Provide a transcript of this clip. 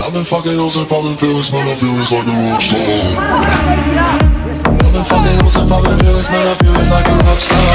I've been fucking hoes and popping pills, man, I feel it's like a rock star. I've been fucking hoes and popping pills, man, I feel it's like a rock star.